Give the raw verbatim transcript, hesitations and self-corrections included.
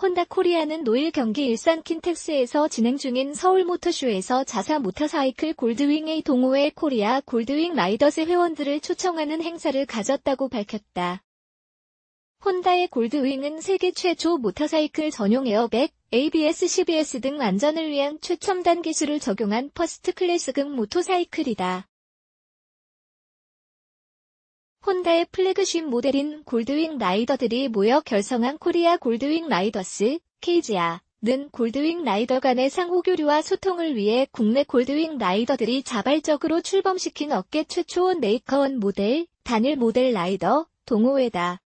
혼다 코리아는 노일 경기 일산 킨텍스에서 진행 중인 서울모터쇼에서 자사 모터사이클 골드윙의 동호회 코리아 골드윙 라이더스 회원들을 초청하는 행사를 가졌다고 밝혔다. 혼다의 골드윙은 세계 최초 모터사이클 전용 에어백, 에이비에스, 씨비에스 등 안전을 위한 최첨단 기술을 적용한 퍼스트 클래스급 모터사이클이다. 혼다의 플래그십 모델인 골드윙 라이더들이 모여 결성한 코리아 골드윙 라이더스, 케이지아는 골드윙 라이더 간의 상호교류와 소통을 위해 국내 골드윙 라이더들이 자발적으로 출범시킨 업계 최초 메이커원 모델, 단일 모델 라이더, 동호회다.